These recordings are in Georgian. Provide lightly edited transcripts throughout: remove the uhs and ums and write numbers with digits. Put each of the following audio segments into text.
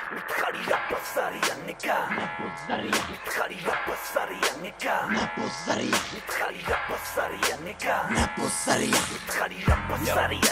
მითხარი რა ბაზარია ნეკა მითხარი რა ბაზარია ნეკა მითხარი რა ბაზარია ნეკა მითხარი რა ბაზარია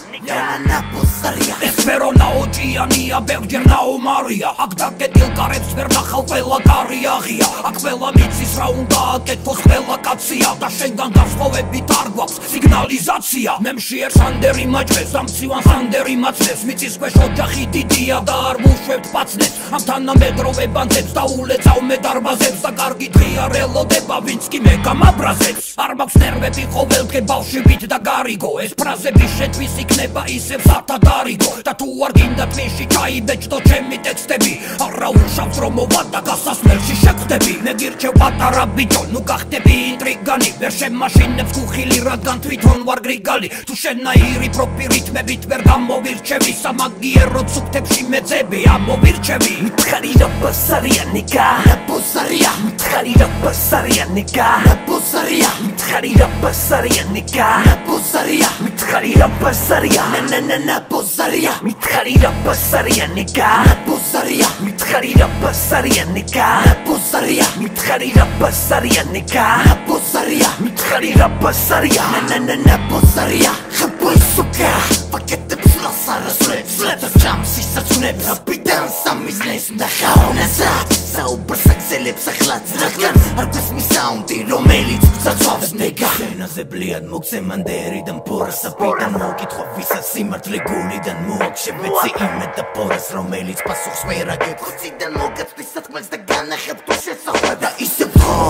ნეკა ეს ვერონა ოჭიანია ბევრჯერ ნაომარია აქ დაგეტილ კარებს ვერ ნახავ ყველა კარი აღია აქ ყველა მიცის რა უნდა აკეთოს ყველა კაცია და შენგან გასხოვებით არ გვაქვს სიგნალიზაცია მე მშიერ სანდერი მაჭრეს ამ ცივან სანდერი მაცნეს მიწის ქვეშ ოჯახი დიდია და არ ვუშვებთ პაცნეს ამ თანამედროვე ბანძებს და ულეწავ მე დარბაზებს და კარგი დღეა რელოდება ვინც კი მე გამაბრაზებს არ მაქვს ნერვები ყოველდღე ბავშვით და გარიგო ეს ფრაზები შეტვის იქნება ისევ სათადარიგო და თუ არ გინდა თვიში ჩაიბეჭდო ჩემი ტექსტები არა უშავს რომ მოვა და გასასვლელში შეხვდები მე გირჩევ პატარა ბიჭო ნუ გახდები ინტრიგანი ვერ შემაშინებს ხუხილი რადგან თვითონ ვარ გრიგალი თუ შენაირი პროპირითმებით ვერ გამოვირჩევი სამაგიერო ცუქთებში მეძები ამოვირჩევი მითხარი რა ბაზარია ნიკა ბოზარია მითხარი რა ბაზარია ნიკა ბოზარია მითხარი რა ბაზარია ნიკა ბოზარია მითხარი რა ბაზარია ნანა ბოზარია მითხარი რა ბაზარია ნიკა ბოზარია მითხარი რა ბაზარია ნიკა ბოზარია მითხარი რა ბაზარია ნიკა ბოზარია მითხარი რა ბაზარია ნანა ბოზარია ხაბოი სუკა პაკეტებს ლასარასრებს ლეტას ჯამსის საცუნებს რაპიდან სამიზნეს და ხაუნასა საუბარს აგზელებს ახლაც რადგან არ გვესმის საუნდი რომელიც გძაცვავს ნეგა შენაზე ბლიად მოგზე მანდერი და მფორას აფიდან მოგკითხვა ვისაც სიმართლე გულიდან მოაგშებ მეცი იმედ და ფორას რომელიც პასუხს ვერ აგებხსიდან მოგაწვის სათქმელს და განახებ თუ შეცახვა და ისევ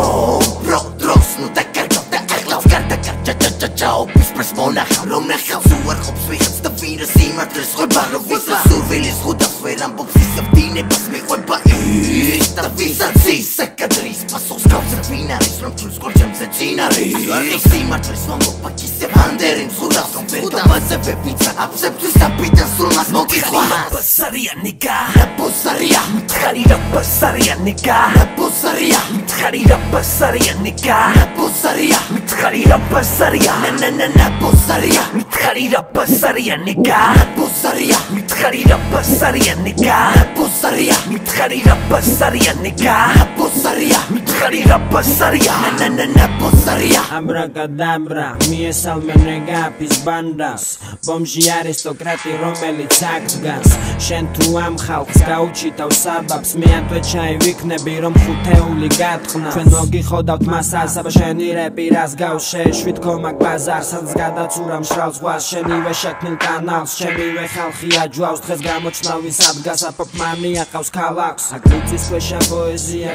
ბრო დროს ნუ დაკარგავ და ახლავს გარდა ჩაო პისპრეს მონახავ რომ ნახავს უარყოფს ვიღაც და ვირა სიმართლეს ხვება რომ ვისაც სურვილის ხუდავს ვერ ამბობს ისევ დინებას მიყვება ის და ვისაც ისაკადრის პასუხს გავცეთ ვინ არის რომ ჩულს ყორჩემზე წინ არის სიმართლის მომობა ისევ ანდერი მსურავს რომ ვერდავაზე ვებიცა აფსებთვის დაფიდან სულმას მოგიხვა ბაზარია ნიკა ბოზარია მითხარი რა ბაზარია ნიკა ბოზარია მითხარი რა ბაზარია ნიკა ბოზარია მითხარი რა ბაზარია ნანა ბოზარია მითხარი რა ბაზარია ნიკა ბოზარია მითხარი რა ბაზარია ნიკა ბოზარია მითხარი რა ბაზარია ნიკა ბოზარია მითხარი რა ბაზარია ნანა ბოზარია აბრაკადაბრა მიესალმე გაფის ბანდას ბომჟი არისტოკრატი რომელიც აქ დგას შენ თუ ამ ხალხს გაუჩითავ საბაბს მე ათვე ჩაივიქნები რომ ხუთეული გათხოვნა ჩვენ მოგიხოდავთ მასას აბა შენი რეპი რას გავს შეშვით კომაკ ბაზარს სადაც გადაცურა მშრალ ზღვას შენივე შექმნილ კანალს ჩემივე ხალხი აჯვავს დღეს გამოჩნავი სადგას აპოპმანი აყავს ქალაქს აქ მიწის ქვეშა პოეზია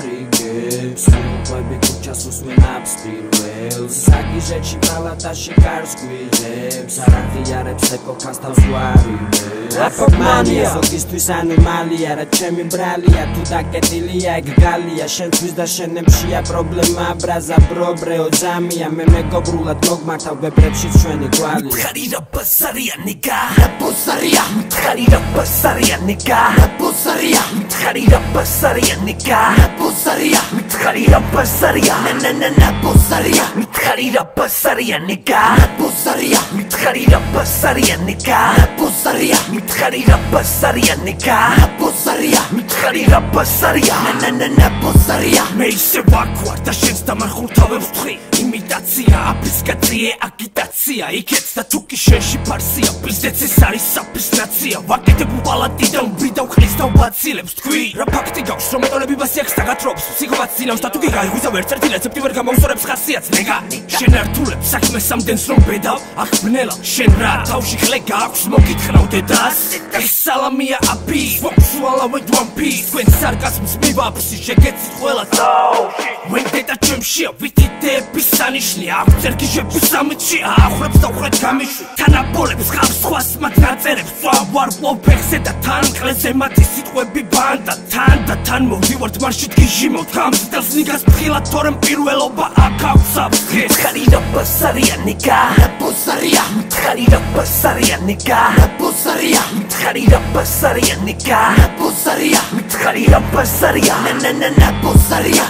გარიგებს ხუყვები ქუჩას უსმენ აბსპირველს საგიჟეთში პალატაში კარს გვიღებს არ აღიარებს ეპოქას თავს ვარიბებს აპოპმანია ზოგისთვის ანომალია რა ჩემი ბრალია თუ დაკეტილია ეგ გალია შენთვის და შენებშია პრობლემა ბრაზა ბრობრეო ძამია მე მეგობრულად მოგმართავ ბებრებში ჩვენი კვალი მითხარი რა ბაზარია ნიკა ბოზარია მითხარი რა ბაზარია ნიკა ბოზარია მითხარი რა ბაზარია ნიკა ბოზარია მითხარი რა ბაზარია ნანა ბოზარია მითხარი რა ბაზარია ნიკა ბოზარია მითხარი რა ბაზარია ნიკა ბოზარია მითხარი რა ბაზარია ნიკა ბოზარია მითხარი რა ბაზარია ნანა ბოზარია მე ისე ვაკვარ და შენს დამარხულთავებს ვთხრი იმიტაცია აფისკაციე აგიტაცია იქეც და თუკი შენში ფარსია პიზდეც ეს არის საფის ნაცია ვაკეთებ უპალატიდან ვიდავ ხლის და ვაცილებს თქვი რა ფაქტი გაქვს რომ მეტონები ბასიაქს დაგათრობს ფსიქოპათს ძინავს და თუკი გაიღვიძავ ერთ-ერთი რეცეპტი ვერ გამაუსწორებს ხასიათს ნეგა შენ ართულებს საქმეს სამდენს რომ ბედავ აქ ბნელა შენ რა თავში ხლე გაქვს მოგითხრავ დედას ეს სალამია აპი ვოქსუალავე დვამპი თქვენ სარკასმს მივაფსი შეგეცით ყველა თავში ვენ დედა ჩემშია ვითიდეების სანიშნია აქ ძერგიჟების სამეთში აახრებს და უხრეთ გამიშვი თანაბოლებს ხავს სხვას მათ ნაწერებს ვარ ყოფეხზე და თან ყლეზე მათი სიტყვები ბანდა თან მოვივართ მარშით გიჟიმოთ გამზდელს ნიგას ფხილად თორემ პირველობა აქ აქვს საფრთხეს მითხარი რა ბაზარია ნიკა ბოზარია მითხარი რა ბაზარია ნიკა ბოზარია მითხარი რა ბაზარია ნიკა ბოზარია მითხარი რა ბაზარია ნანა ბოზარია მითხარი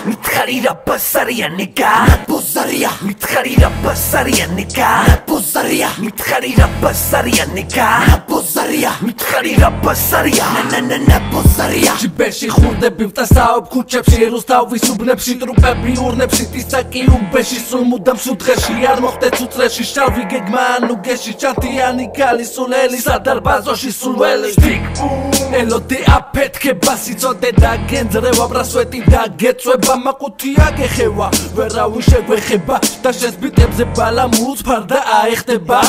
מתחרי לבשריה נגע בוזריה מתחרי לבשריה נגע בוזריה מתחרי לבשריה נגע בוזריה מתחרי לבשריה ננננה בוזריה Čibeši hurdebim tasao kuchepši rustavi subnepši trupები ურნებში ტისაკი უბეში სულ მუდამ სუდღეში არ მოხდე ცუცრეში შავი გეგმა ნუგეში ჩანთიანი ქალი სულელი სადარბაზოში სულველი ელოდე აფეთქე ბასიწოდე და გენძრევა ბრასვეტი და გეწვება მაყუთია გეხევა ვერავინ შეგვეხება და შენს ბიტებზე ბალამუს ფარდა აეხდება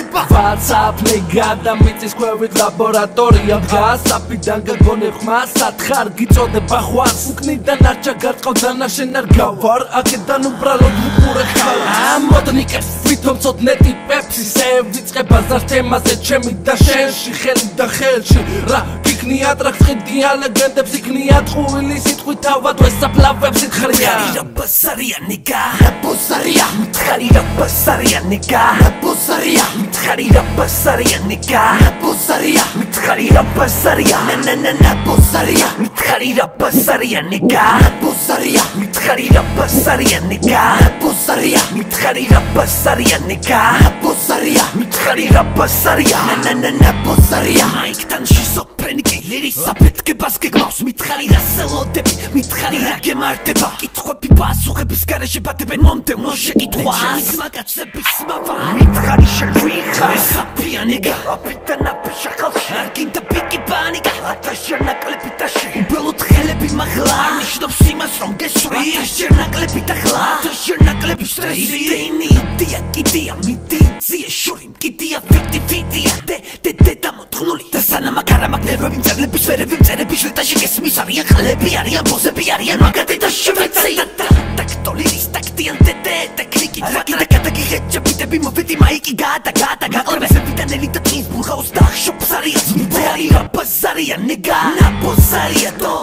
ვაცაფლე გადამიწის ქვევით ლაბორატორია დგას საფიდან გაგონებ ხმას სათხარ გიწოდება ხვას უკნიდან არ ჩაგარწყავ დანაშენ არ გავარ აქედან უბრალოდ ვუყურე ხარ ამოდნიკებს ვითომ ცოდნე ტიპებს ისე ვიწყება ზართემაზე ჩემი და შენში ხელი და ხელში რა იქნია ტრაქცხიდია ლეგენდებს იქნია ტყუილი სიტყვით თავად ვესაფლავებს ითხრია לבשריה נגע בוזריה מתחרי לבשריה נגע בוזריה מתחרי לבשריה נגע בוזריה מתחרי לבשריה ננננה בוזריה מתחרי לבשריה נגע בוזריה מתחרי לבשריה נגע בוזריה מתחרי לבשריה נגע בוזריה מתחרי לבשריה ננננה בוזריה אייקטן שיזופרני לירי ספט כבסגגמאוס מתחרי לסלודבי מתחרי לגמרטבה קיתחוי פסוכების გარეშე ბატებენ მომდევნო შეკითხვა მაგაცების სმავა მითხარი შეგვიხა საფიანეგა აპიტანაფი შახალში არ გინდა პიკი პანიკა ათაშერნაკლები და შეუბელოთ ხელები მაღლა ნიშნობს იმას რომ გესვრი ათაშერნაკლები და ხლა ათაშერნაკლები სტრესი დეინიდია კიდია მიდიძიე შური მკიდია ფიტი დე დამოთხნული და სანამაკარამაკ ნერვები მწერლები სვერები მწერები შვეტაში გესმის არიან ხლები არიან ბოზები არიან მაგათი და შვეცი Tollis taktian tete tekniki Vaki da kataki heċċabitebi moviti maiki gata Għalbe servitan elita tins burħaus daħxu b'sarija Mitħari rabbazarija niga Nabbozarija do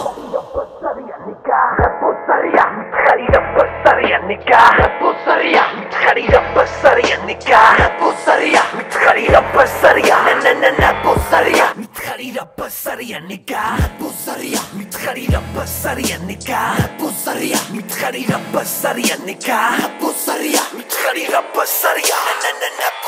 Nabbozarija Mitħari rabbazarija niga Nabbozarija Mitħari rabbazarija niga Nabbozarija Mitħari rabbazarija Nabbozarija Mitħari rabbazarija niga Nabbozarija Mitħari rabbazarija niga Nabbozarija Mitħari rabbazarija نكا بوصريا متخري رب الصريا